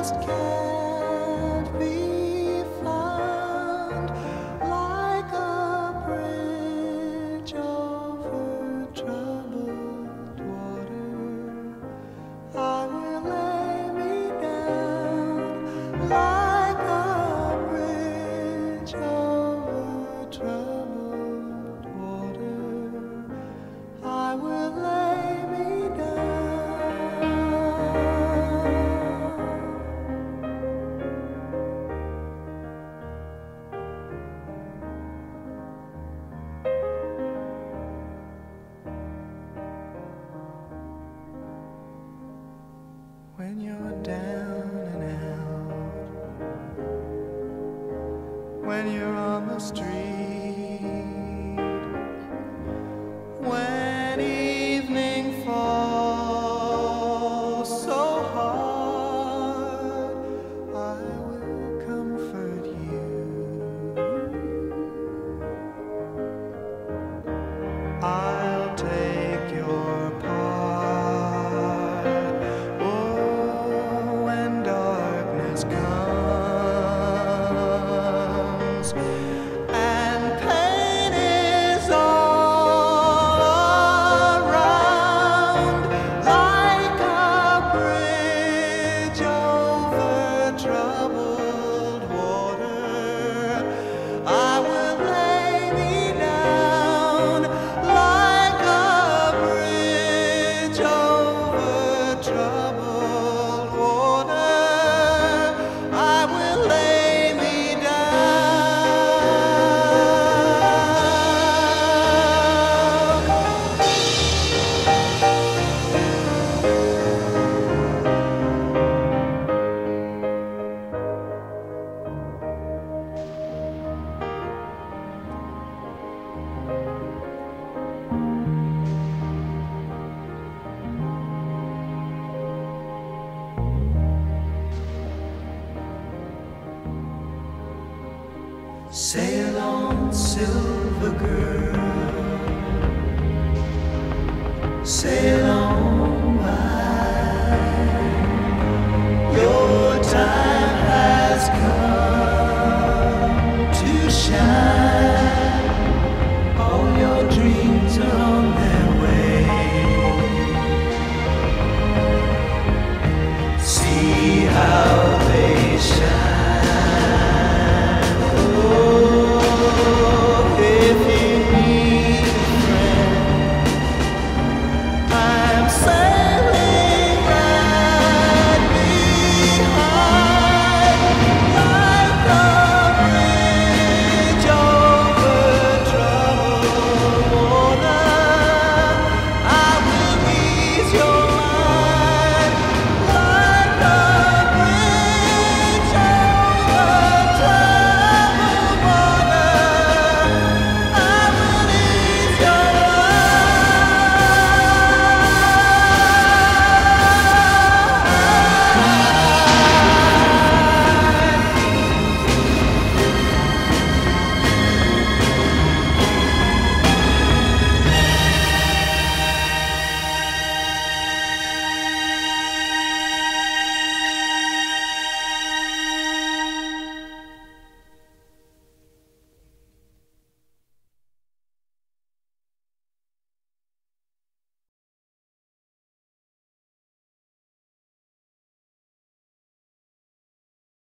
just can't be found, like a bridge over troubled water. I will lay me down, like a bridge over troubled water. I will lay me down. When you're down and out, when you're on the street, when evening falls so hard, I will comfort you. I'll take your part. Oh, when darkness comes and pain is all around, like a bridge over troubled water, I will lay me down, like a bridge over troubled water. I will lay me Sail on, silver girl, sail